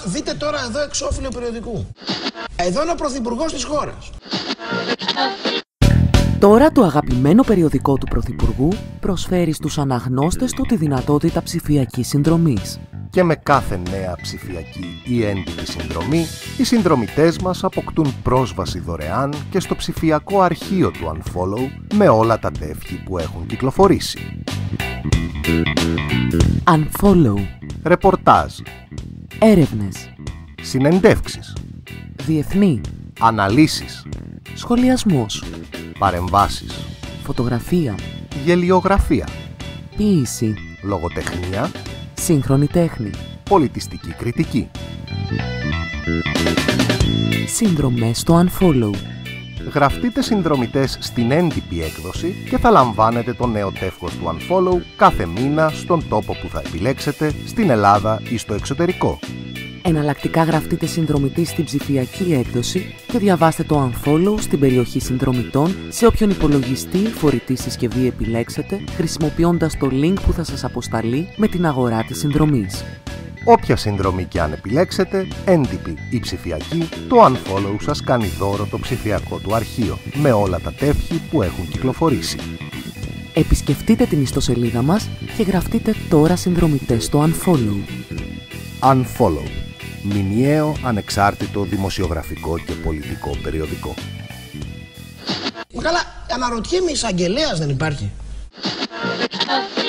Δείτε τώρα εδώ εξώφυλλο περιοδικού. Εδώ είναι ο πρωθυπουργός της χώρας. Τώρα το αγαπημένο περιοδικό του Πρωθυπουργού προσφέρει στους αναγνώστες του τη δυνατότητα ψηφιακής συνδρομής. Και με κάθε νέα ψηφιακή ή έντυπη συνδρομή, οι συνδρομητές μας αποκτούν πρόσβαση δωρεάν και στο ψηφιακό αρχείο του Unfollow με όλα τα τεύχη που έχουν κυκλοφορήσει. Unfollow. Ρεπορτάζ. Έρευνες. Συνεντεύξεις. Διεθνή. Αναλύσεις. Σχολιασμός. Παρεμβάσεις. Φωτογραφία. Γελιογραφία. Ποίηση. Λογοτεχνία. Σύγχρονη τέχνη. Πολιτιστική κριτική. Συνδρομές στο Unfollow. Γραφτείτε συνδρομητές στην έντυπη έκδοση και θα λαμβάνετε το νέο τεύχος του Unfollow κάθε μήνα στον τόπο που θα επιλέξετε, στην Ελλάδα ή στο εξωτερικό. Εναλλακτικά γραφτείτε συνδρομητή στην ψηφιακή έκδοση και διαβάστε το Unfollow στην περιοχή συνδρομητών σε όποιον υπολογιστή ή φορητή συσκευή επιλέξετε, χρησιμοποιώντας το link που θα σας αποσταλεί με την αγορά της συνδρομής. Όποια συνδρομή και αν επιλέξετε, έντυπη ή ψηφιακή, το Unfollow σας κάνει δώρο το ψηφιακό του αρχείο με όλα τα τεύχη που έχουν κυκλοφορήσει. Επισκεφτείτε την ιστοσελίδα μας και γραφτείτε τώρα συνδρομητές στο Unfollow. Unfollow. Μηνιαίο, ανεξάρτητο, δημοσιογραφικό και πολιτικό περιοδικό. Μα καλά, αναρωτιέμαι, εισαγγελέας δεν υπάρχει?